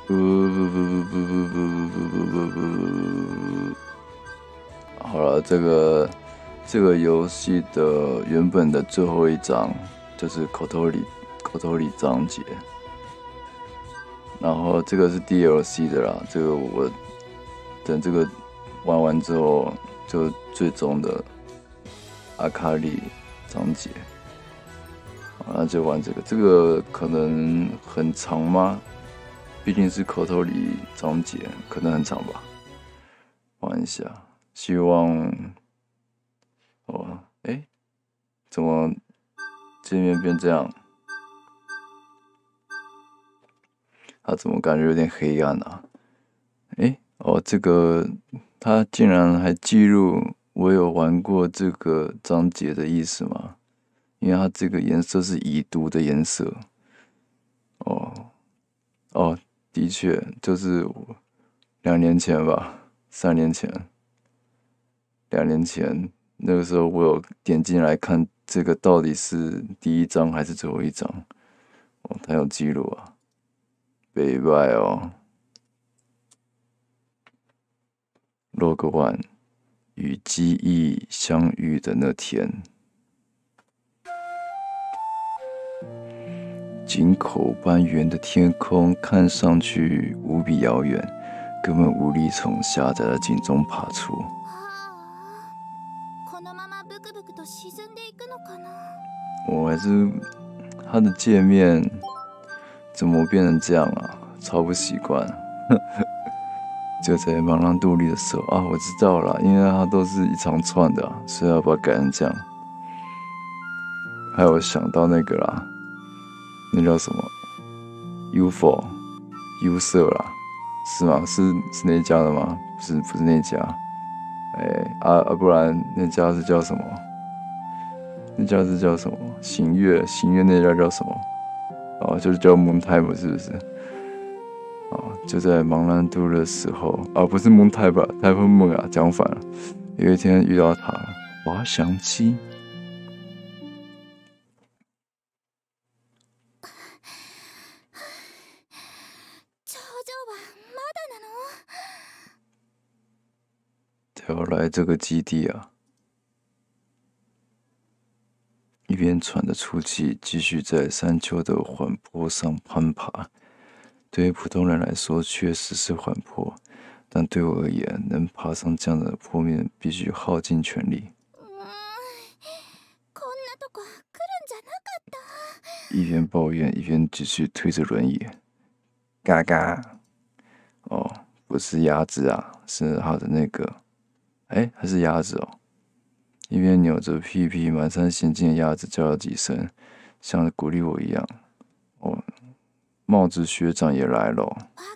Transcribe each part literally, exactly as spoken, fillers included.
不不不不不不不不不不！好了，这个这个游戏的原本的最后一章就是口头里口头里章节，然后这个是 D L C 的啦。这个我等这个玩完之后，就最终的阿卡里章节。好，那就玩这个。这个可能很长吗？毕竟是口头里章节，可能很长吧。玩一下，希望哦，哎、欸，怎么界面变这样？它怎么感觉有点黑暗啊？哎、欸，哦，这个它竟然还记录我有玩过这个章节的意思吗？因为它这个颜色是已读的颜色。哦，哦。的确，就是两年前吧，三年前，两年前那个时候，我有点进来看这个到底是第一章还是最后一章。哦，它有记录啊，北拜哦。Log One 与记忆相遇的那天。井口般圆的天空看上去无比遥远，根本无力从狭窄的井中爬出。我还是它的界面怎么变成这样啊？超不习惯。就在茫然度里的时候啊，我知道了，因为它都是一长串的、啊，所以要把它改成这样。还有想到那个啦，那叫什么？ U F O U 色啦，是吗？是是那家的吗？不是，不是那家。哎、欸、啊啊，不然那家是叫什么？那家是叫什么？行月，行月那家叫什么？哦，就是叫 Moon Time 是不是？哦，就在茫然度的时候，啊，不是 Moon Time，Type Moon 啊，讲反了。有一天遇到他，滑翔机。要来这个基地啊！一边喘着粗气，继续在山丘的缓坡上攀爬。对于普通人来说，确实是缓坡，但对我而言，能爬上这样的坡面，必须耗尽全力。一边抱怨，一边继续推着轮椅。嘎嘎！哦，不是鸭子啊，是他的那个。哎，还是鸭子哦！一边扭着屁屁满山行进的鸭子叫了几声，像鼓励我一样。哦，帽子学长也来了。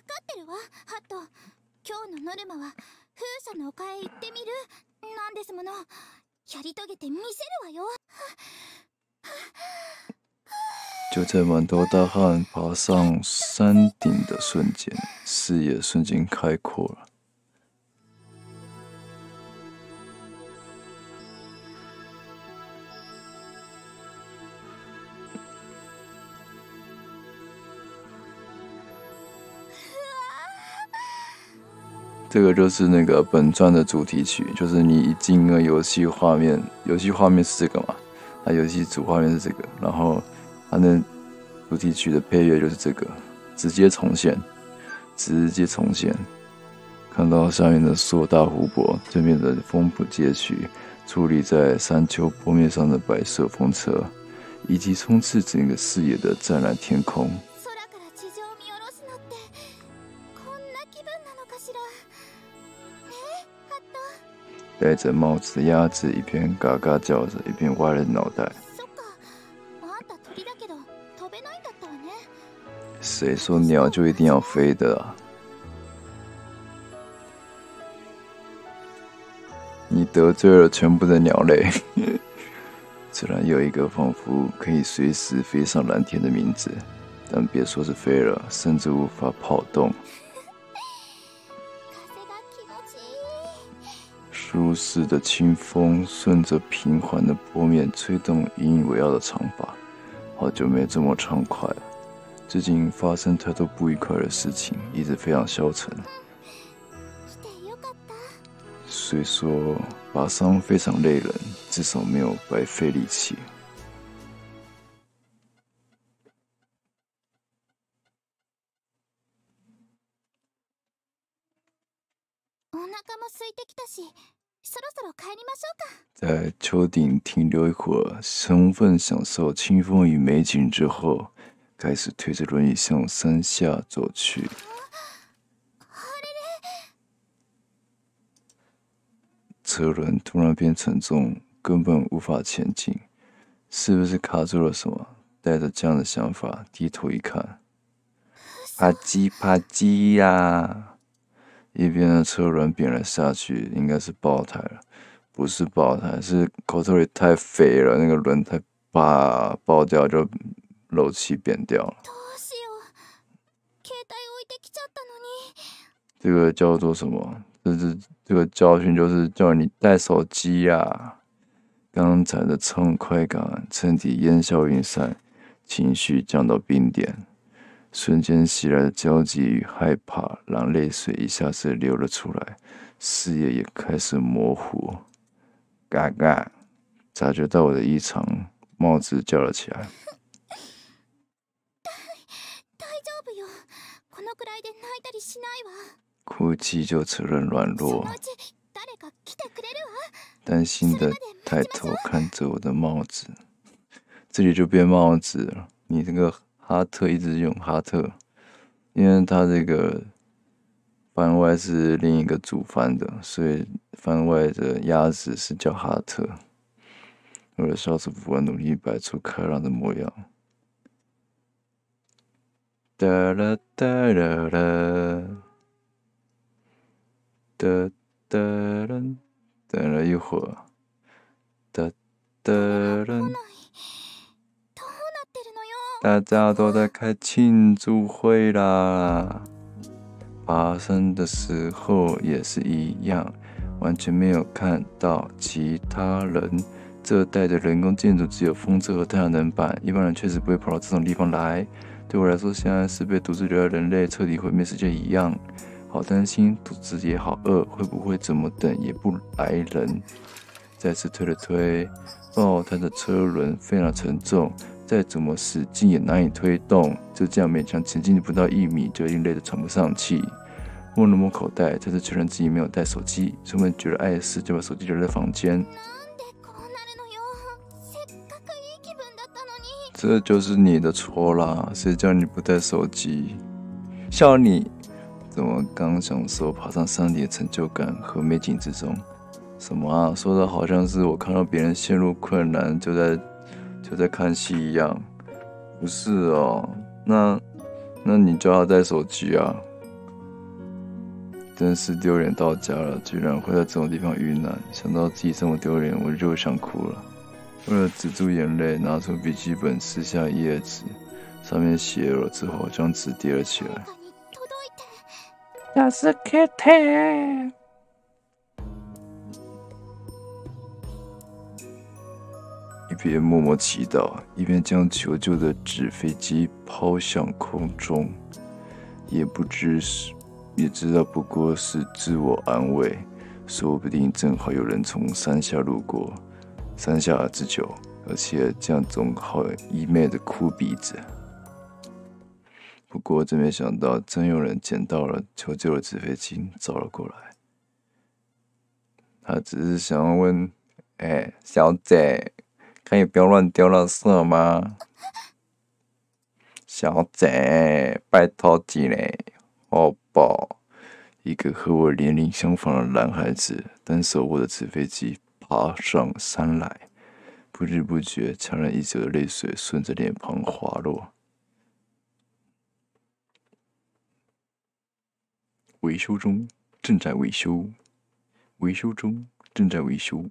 就在满头大汗爬上山顶的瞬间，视野瞬间开阔了。这个就是那个本传的主题曲，就是你一进那个游戏画面，游戏画面是这个嘛？它游戏主画面是这个，然后它那主题曲的配乐就是这个，直接重现，直接重现。看到下面的硕大湖泊，对面的风浦街区，矗立在山丘坡面上的白色风车，以及充斥整个视野的湛蓝天空。戴着帽子的鸭子一边嘎嘎叫着，一边歪了脑袋。谁说鸟就一定要飞的啊？你得罪了全部的鸟类。虽然有一个仿佛可以随时飞上蓝天的名字，但别说是飞了，甚至无法跑动。舒适的清风顺着平缓的坡面吹动引以为傲的长发，好久没这么畅快了。 最近发生太多不愉快的事情，一直非常消沉。所以说，拔伤非常累人，至少没有白费力气。在丘顶停留一会儿，充分享受清风与美景之后，开始推着轮椅向山下走去。车轮突然变沉重，根本无法前进，是不是卡住了什么？带着这样的想法，低头一看，啪叽啪叽呀！一边的车轮扁了下去，应该是爆胎了。不是爆胎，是口头里太肥了，那个轮胎啪爆掉，就漏气扁掉了。这个叫做什么？这是这个教训，就是叫你带手机啊！刚才的畅快感，身体烟消云散，情绪降到冰点，瞬间袭来的焦急与害怕，让泪水一下子流了出来，视野也开始模糊。嘎嘎！察觉到我的异常，帽子叫了起来。哭泣就承认软弱，担心的抬头看着我的帽子，这里就变帽子了。你这个哈特一直用哈特，因为它这个番外是另一个主番的，所以番外的鸭子是叫哈特。我的小主播努力摆出开朗的模样。哒啦哒啦啦，哒哒啦，等了一会儿，哒哒啦，大家都在开庆祝会啦。爬山的时候也是一样，完全没有看到其他人。这带的人工建筑只有风车和太阳能板，一般人确实不会跑到这种地方来。对我来说，现在是被独自留在人类彻底毁灭世界一样，好担心，肚子也好饿，会不会怎么等也不来人？再次推了推，爆胎的车轮非常沉重，再怎么使劲也难以推动，就这样勉强前进不到一米，就已经累得喘不上气。摸了摸口袋，再次确认自己没有带手机，出门觉得碍事，就把手机留在房间。这就是你的错啦，谁叫你不带手机？笑你！怎么刚享受爬上山顶的成就感和美景之中？什么啊？说的好像是我看到别人陷入困难就在就在看戏一样。不是哦，那那你就要带手机啊！真是丢脸到家了，居然会在这种地方遇难。想到自己这么丢脸，我就想哭了。为了止住眼泪，拿出笔记本撕下一页纸，上面写了之后，将纸叠了起来。那是 Kitty。一边默默祈祷，一边将求救的纸飞机抛向空中，也不知是，也知道不过是自我安慰，说不定正好有人从山下路过。山下之久，而且这样总好一妹的哭鼻子。不过真没想到，真有人捡到了求救的纸飞机，找了过来。他只是想要问：“哎、欸，小姐，可以不要乱丢垃圾吗？”小姐，拜托几嘞，好不？一个和我年龄相仿的男孩子，单手握着纸飞机。爬上山来，不知不觉，强忍已久的泪水顺着脸庞滑落。维修中，正在维修。维修中，正在维修。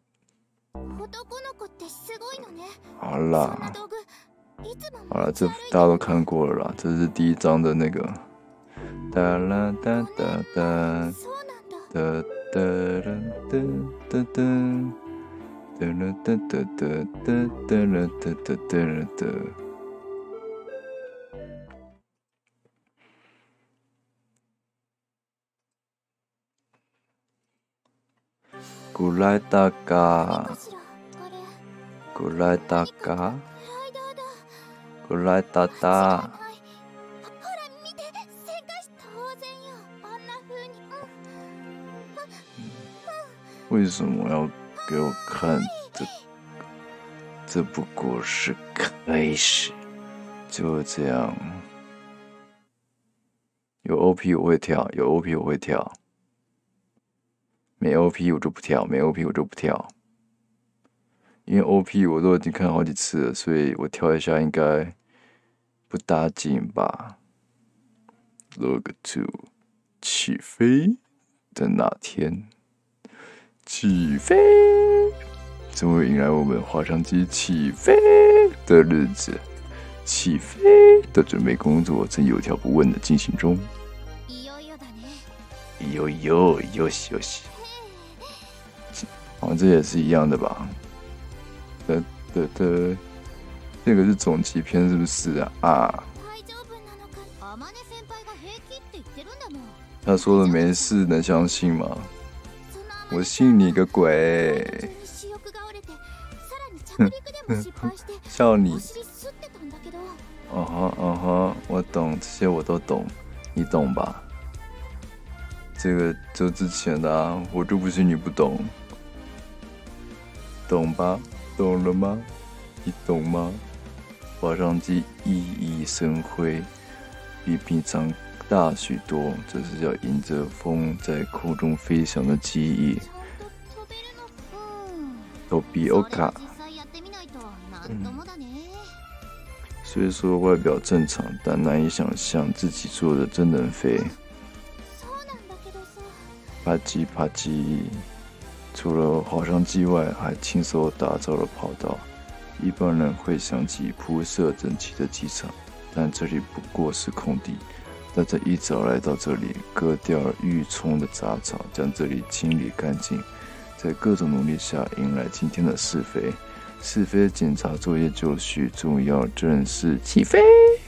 好啦，好啦，这大家都看过了啦，这是第一章的那个。哒啦哒哒哒，哒哒啦哒哒哒。哒啦哒哒哒哒哒啦哒哒哒啦哒。 古来大嘎，古来大嘎，古来大大。为什么要给我看这？这不过是开始，就这样。有 O P 我会跳，有 O P 我会跳，没 O P 我就不跳，没 O P 我就不跳。因为 O P 我都已经看好几次了，所以我跳一下应该不打紧吧。Look to 起飞的那天，起飞，终于迎来我们滑翔机起飞的日子。起飞的准备工作正有条不紊的进行中。有有有戏有戏，好像这也是一样的吧？的的的，这个是总集篇是不是啊？啊！他说的没事，能相信吗？我信你个鬼！笑你。嗯哼嗯哼，我懂，这些我都懂，你懂吧？这个就之前的啊，我就不信你不懂，懂吧？懂了吗？你懂吗？滑翔机熠熠生辉，比平常大许多，这是要迎着风在空中飞翔的机翼。都比欧卡。嗯虽说外表正常，但难以想象自己做的真能飞。啪叽啪叽，除了滑翔机外，还亲手打造了跑道。一般人会想起铺设整齐的机场，但这里不过是空地。大家一早来到这里，割掉了郁葱的杂草，将这里清理干净。在各种努力下，迎来今天的试飞。试飞检查作业就绪，终于要正式起飞。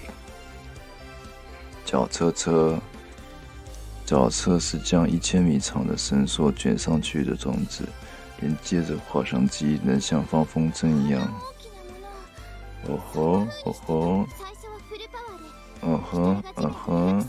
脚车车，脚车是将一千米长的绳索卷上去的装置，连接着滑翔机，能像放风筝一样。哦吼哦吼，嗯哼嗯哼。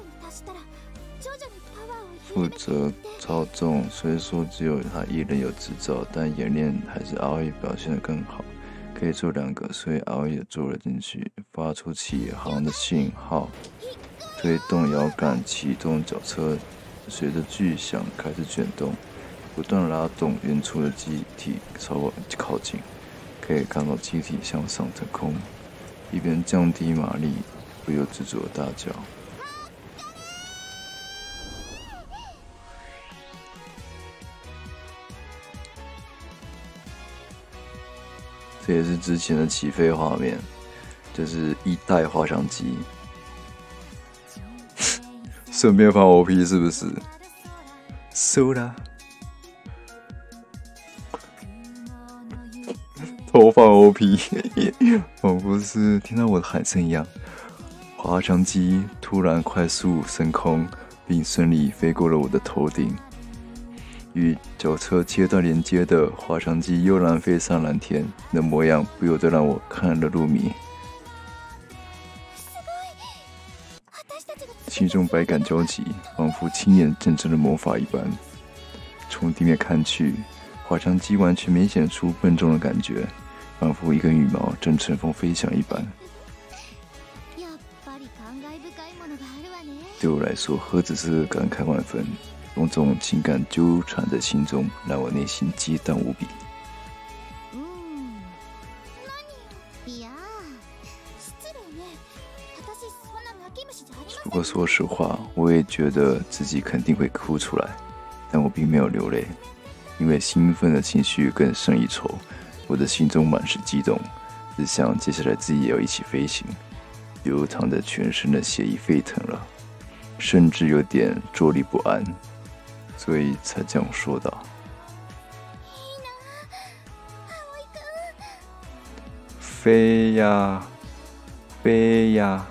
负责操纵，虽说只有他一人有执照，但演练还是阿伟表现得更好，可以做两个，所以阿伟也做了进去，发出起航的信号，推动摇杆启动脚车，随着巨响开始卷动，不断拉动远处的机体朝我靠近，可以看到机体向上腾空，一边降低马力，不由自主的大叫。这也是之前的起飞画面，就是一代滑翔机，顺便放 O P 是不是？输啦！偷放 O P， 仿佛是听到我的喊声一样。滑翔机突然快速升空，并顺利飞过了我的头顶。与脚车切断连接的滑翔机悠然飞上蓝天，那模样不由得让我看了入迷，心中百感交集，仿佛亲眼见证了魔法一般。从地面看去，滑翔机完全没显出笨重的感觉，仿佛一根羽毛正乘风飞翔一般。对我来说，何止是感慨万分。种种情感纠缠在心中，让我内心激荡无比。不过说实话，我也觉得自己肯定会哭出来，但我并没有流泪，因为兴奋的情绪更胜一筹。我的心中满是激动，只想接下来自己也要一起飞行，流淌着全身的血液沸腾了，甚至有点坐立不安。所以才这样说的。飞呀，飞呀！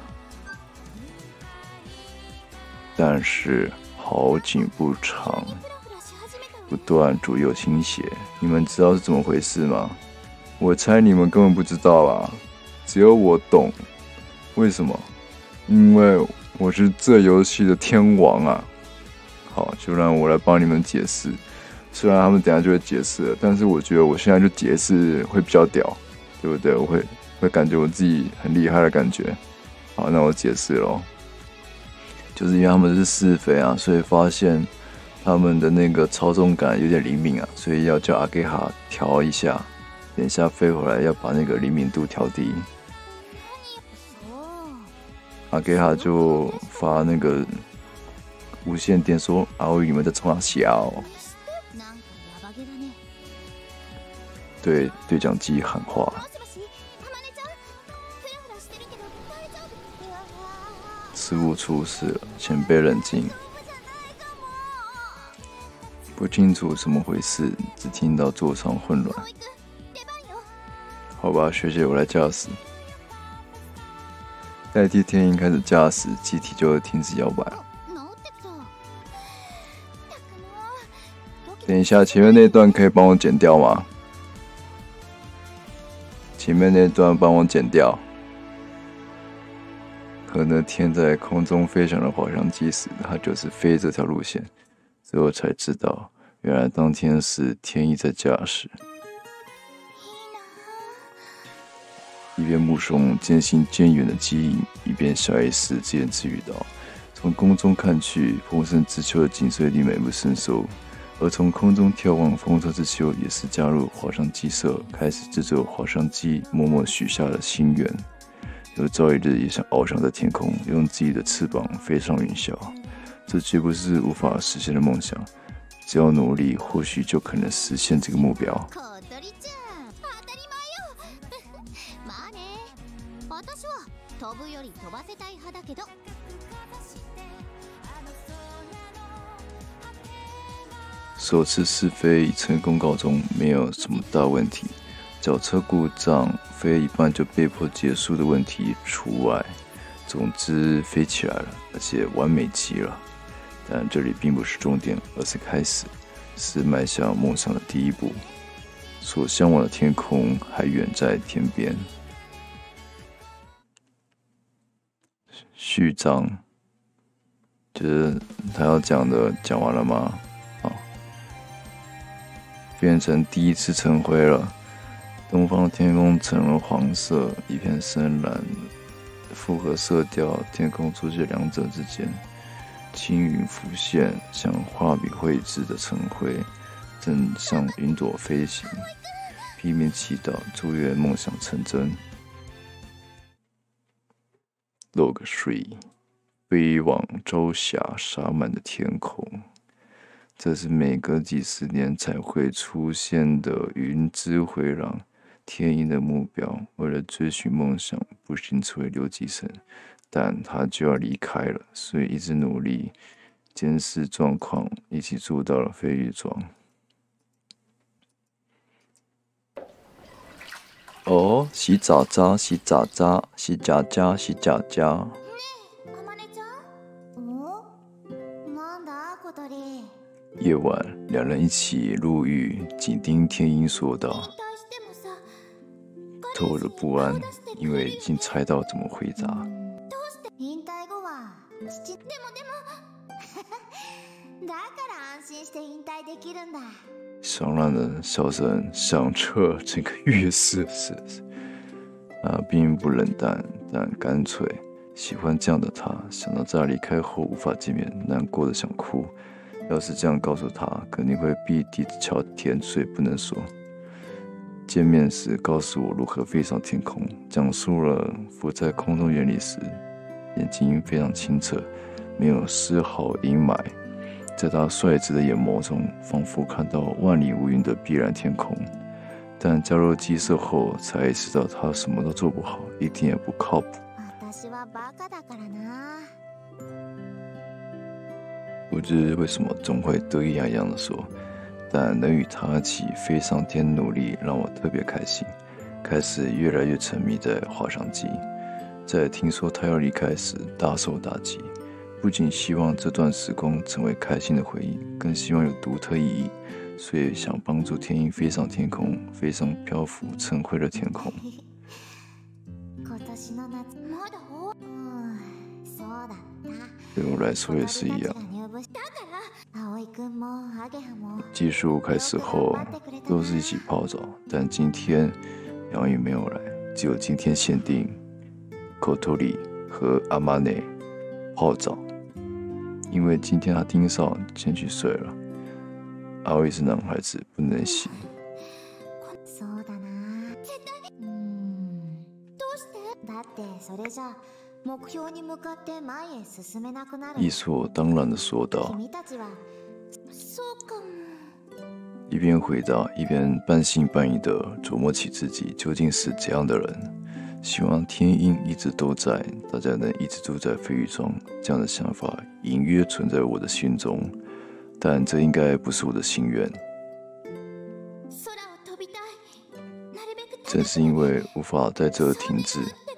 但是好景不长， 不断左右倾斜。你们知道是怎么回事吗？我猜你们根本不知道啊，只有我懂。为什么？因为我是这游戏的天王啊！好，就让我来帮你们解释。虽然他们等一下就会解释了，但是我觉得我现在就解释会比较屌，对不对？我会会感觉我自己很厉害的感觉。好，那我解释咯。就是因为他们是试飞啊，所以发现他们的那个操纵感有点灵敏啊，所以要叫阿给哈调一下。等一下飞回来要把那个灵敏度调低。阿给哈就发那个无线电说：“阿宇，你们在冲啥小？”对对讲机喊话。似乎出事了，前辈冷静。不清楚怎么回事，只听到座舱混乱。好吧，学姐，我来驾驶。代替天鹰开始驾驶，机体就会停止摇摆了。等一下，前面那段可以帮我剪掉吗？前面那段帮我剪掉。和那天在空中飞翔的滑翔机时，它就是飞这条路线。最后才知道，原来当天是天一在驾驶。一边目送渐行渐远的机影，一边下意识自言自语道：“从空中看去，风声之丘的景色一定美不胜收。”而从空中眺望风车之丘，也是加入滑翔机社，开始制作滑翔机，默默许下了心愿。有朝一日也想翱翔在天空，用自己的翅膀飞上云霄。这绝不是无法实现的梦想，只要努力，或许就可能实现这个目标。首次试飞以成功告终，没有什么大问题。脚车故障，飞一半就被迫结束的问题除外。总之，飞起来了，而且完美极了。但这里并不是终点，而是开始，是迈向梦想的第一步。所向往的天空还远在天边。序章，就是他要讲的讲完了吗？好，变成第一次晨辉了。东方的天空成了黄色，一片深蓝，复合色调，天空出现两者之间，青云浮现，像画笔绘制的晨辉，正向云朵飞行，拼命祈祷，祝愿梦想成真。Log three， 飞往朝霞洒满的天空，这是每隔几十年才会出现的云之回廊。天鹰的目标，为了追寻梦想，不幸成为留级生，但他就要离开了，所以一直努力监视状况，一起住到了飞鱼庄。哦，洗澡渣，洗澡渣，洗脚家，洗脚家。夜晚，两人一起入狱，紧盯天鹰说道。透着不安，因为已经猜到怎么回答。爽朗的笑声响彻整个浴室，是是。啊，并不冷淡，但干脆。喜欢这样的他，想到在离开后无法见面，难过的想哭。要是这样告诉他，肯定会闭地朝天，所以不能说。见面时告诉我如何飞上天空，讲述了浮在空中原理时，眼睛非常清澈，没有丝毫阴霾。在他率直的眼眸中，仿佛看到万里无云的碧蓝天空。但加入鸡舍后，才意识到他什么都做不好，一点也不靠谱。不知为什么总会得意洋洋地说。但能与他一起飞上天努力，让我特别开心。开始越来越沉迷在滑翔机，在听说他要离开时大受打击。不仅希望这段时光成为开心的回忆，更希望有独特意义， 所以想帮助天鹰飞上天空，飞上漂浮成灰的天空。对我来说也是一样。技术开始后都是一起泡澡，但今天杨宇没有来，只有今天限定Kotori和阿玛内泡澡，因为今天他盯上先去睡了。阿伟是男孩子，不能洗。伊索当然的说道，一边回答，一边半信半疑的琢磨起自己究竟是怎样的人。希望天鹰一直都在，大家能一直住在飞羽庄，这样的想法隐约存在我的心中，但这应该不是我的心愿。正是因为无法在这停止，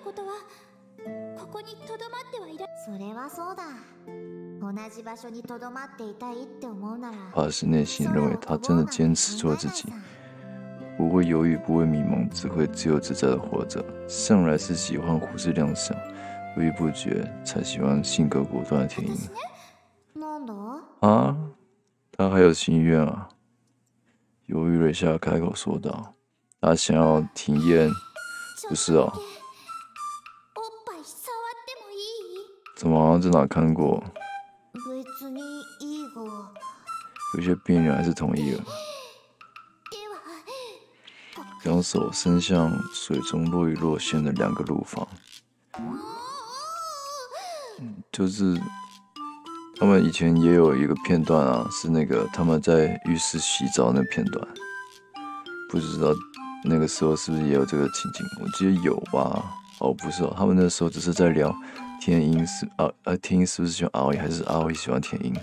法师内心认为他真的坚持做自己，不会犹豫，不会迷茫，只会自由自在的活着。向来是喜欢胡思乱想，不知不觉才喜欢性格果断的天鹰。啊，他还有心愿啊！犹豫了一下，开口说道：“他想要体验，不是哦？怎么好像在哪看过？有些病人还是同意了。”两手伸向水中若隐若现的两个乳房，就是他们以前也有一个片段啊，是那个他们在浴室洗澡那片段，不知道那个时候是不是也有这个情景？我记得有吧？哦，不是哦，他们那时候只是在聊天鹰是啊啊，天鹰是不是喜欢阿伟，还是阿伟喜欢天鹰？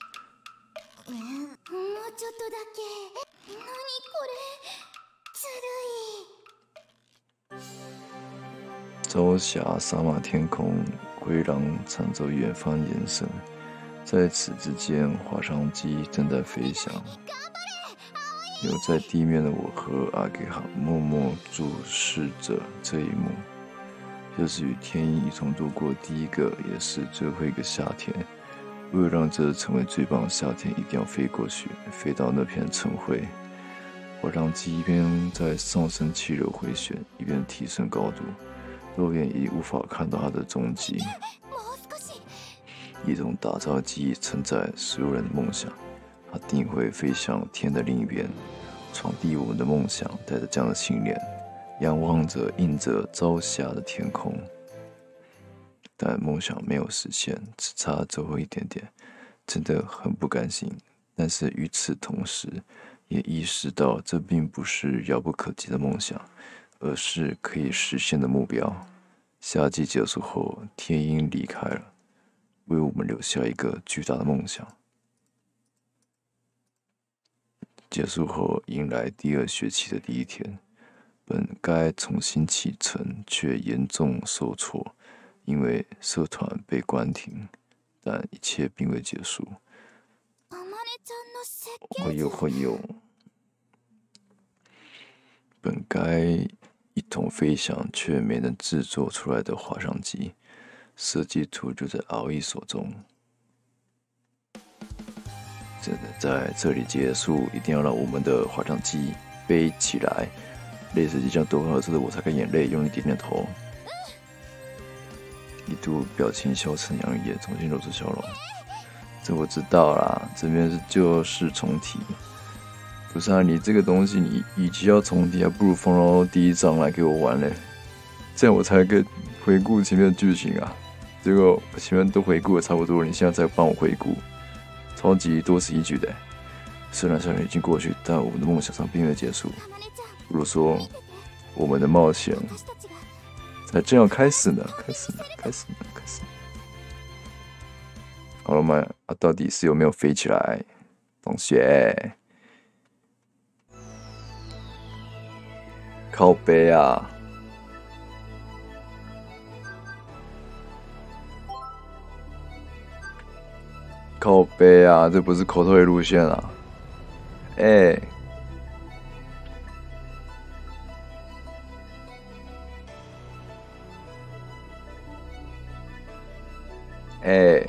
朝霞洒满天空，灰狼缠着远方延伸，在此之间，滑翔机正在飞翔。留在地面的我和阿给哈默默注视着这一幕。这是与天鹰一同度过第一个，也是最后一个夏天。为了让这成为最棒的夏天，一定要飞过去，飞到那片尘灰。滑翔机一边在上升气流回旋，一边提升高度。肉眼已无法看到它的踪迹，一种打造的记忆承载所有人的梦想，它定会飞向天的另一边，传递我们的梦想。带着这样的信念，仰望着映着朝霞的天空，但梦想没有实现，只差最后一点点，真的很不甘心。但是与此同时，也意识到这并不是遥不可及的梦想，而是可以实现的目标。夏季结束后，天鹰离开了，为我们留下一个巨大的梦想。结束后，迎来第二学期的第一天，本该重新启程，却严重受挫，因为社团被关停。但一切并未结束。会有会有，本该一同飞翔却没能制作出来的滑翔机，设计图就在敖一手中。真的在这里结束，一定要让我们的滑翔机飞起来。泪水即将夺眶而出的我擦干眼泪，用力点点头。一度表情消沉，杨玉也重新露出笑容。这我知道啦，这边是旧事重提。不是啊，你这个东西，你与其要重提，还不如放到第一章来给我玩嘞，这样我才可以回顾前面的剧情啊。结果我前面都回顾的差不多了，你现在再帮我回顾，超级多此一举的。虽然虽然已经过去，但我们的梦想上并未结束。不如说，我们的冒险才正要开始呢，开始呢，开始呢，开始呢。好了吗？啊，到底是有没有飞起来，同学？靠背啊！靠背啊！这不是口头的路线啊！ 哎哎，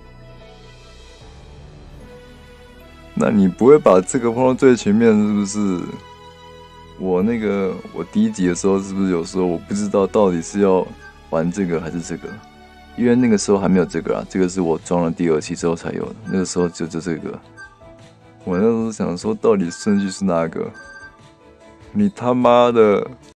那你不会把这个放到最前面是不是？我那个我第一集的时候是不是有说我不知道到底是要玩这个还是这个？因为那个时候还没有这个啊，这个是我装了第二期之后才有的。那个时候就就这个，我那时候想说到底顺序是哪个？你他妈的！